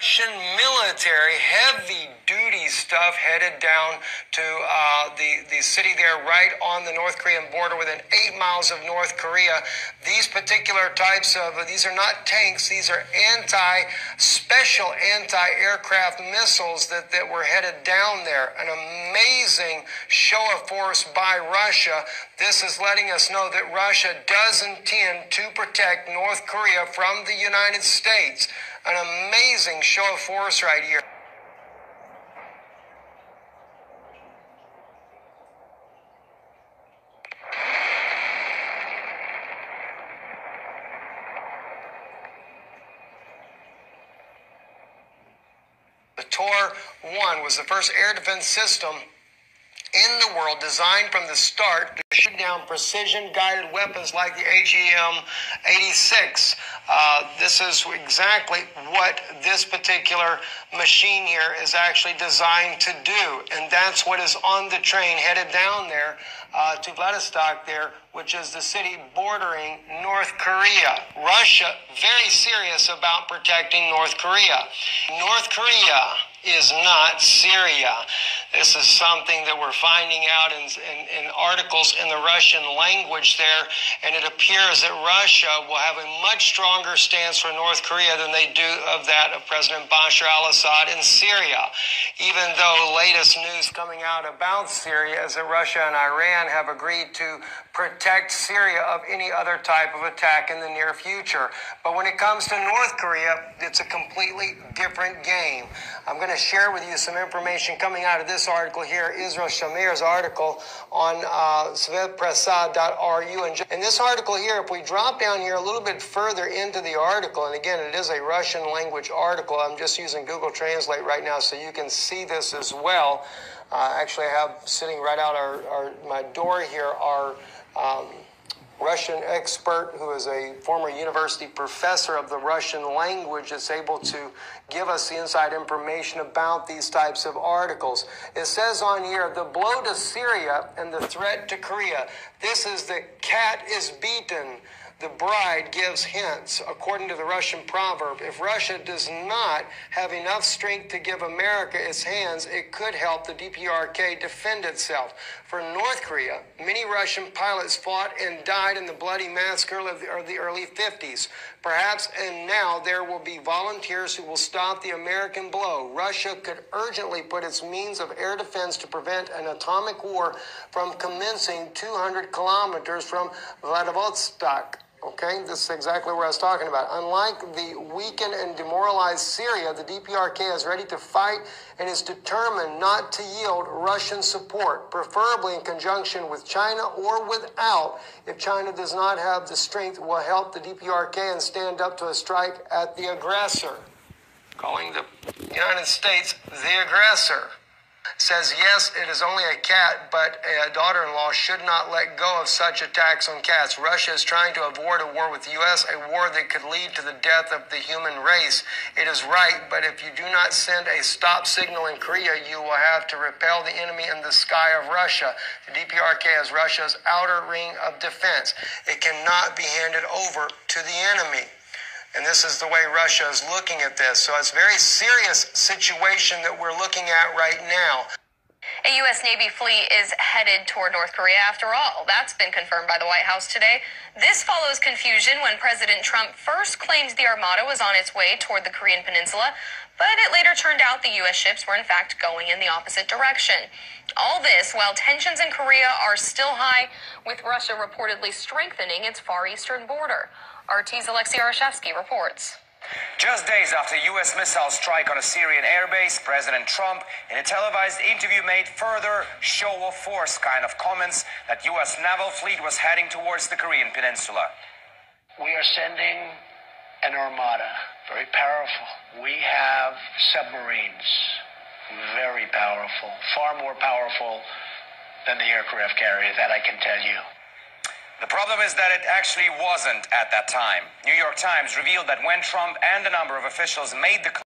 Russian military, heavy-duty stuff headed down to the city there right on the North Korean border within 8 miles of North Korea. These particular types of, these are not tanks, these are special anti-aircraft missiles that were headed down there. An amazing show of force by Russia. This is letting us know that Russia does intend to protect North Korea from the United States. An amazing show of force right here. The Tor-1 was the first air defense system in the world designed from the start to shoot down precision-guided weapons like the HEM-86. This is exactly what this particular machine here is actually designed to do, and that's what is on the train headed down there to Vladivostok there, which is the city bordering North Korea. Russia very serious about protecting North Korea. North Korea is not Syria. This is something that we're finding out in articles in the Russian language there, and it appears that Russia will have a much stronger stance for North Korea than they do of that of President Bashar al-Assad in Syria. Even though latest news coming out about Syria is that Russia and Iran have agreed to protect Syria of any other type of attack in the near future. But when it comes to North Korea, it's a completely different game. I'm going to share with you some information coming out of this article here, Israel Shamir's article on svetpresa.ru. And in this article here, if we drop down here a little bit further into the article, and again, it is a Russian language article. I'm just using Google Translate right now so you can see this as well. Actually, I have sitting right out my door here our Russian expert who is a former university professor of the Russian language that's able to give us the inside information about these types of articles. It says on here, the blow to Syria and the threat to Korea. This is the cat is beaten. The bride gives hints, according to the Russian proverb. If Russia does not have enough strength to give America its hands, it could help the DPRK defend itself. For North Korea, many Russian pilots fought and died in the bloody massacre of the early 50s. Perhaps, and now, there will be volunteers who will stop the American blow. Russia could urgently put its means of air defense to prevent an atomic war from commencing 200 kilometers from Vladivostok. Okay, this is exactly what I was talking about. Unlike the weakened and demoralized Syria, the DPRK is ready to fight and is determined not to yield Russian support, preferably in conjunction with China or without. If China does not have the strength, will help the DPRK and stand up to a strike at the aggressor. Calling the United States the aggressor. Says, yes, it is only a cat, but a daughter-in-law should not let go of such attacks on cats. Russia is trying to avoid a war with the U.S., a war that could lead to the death of the human race. It is right, but if you do not send a stop signal in Korea, you will have to repel the enemy in the sky of Russia. The DPRK is Russia's outer ring of defense. It cannot be handed over to the enemy. And this is the way Russia is looking at this. So it's a very serious situation that we're looking at right now. A U.S. Navy fleet is headed toward North Korea after all. That's been confirmed by the White House today. This follows confusion when President Trump first claimed the Armada was on its way toward the Korean Peninsula, but it later turned out the U.S. ships were in fact going in the opposite direction. All this while tensions in Korea are still high, with Russia reportedly strengthening its far eastern border. RT's Alexei Arashevsky reports. Just days after U.S. missile strike on a Syrian airbase, President Trump, in a televised interview, made further show of force kind of comments that U.S. naval fleet was heading towards the Korean Peninsula. We are sending an armada, very powerful. We have submarines, very powerful, far more powerful than the aircraft carrier, that I can tell you. The problem is that it actually wasn't at that time. New York Times revealed that when Trump and a number of officials made the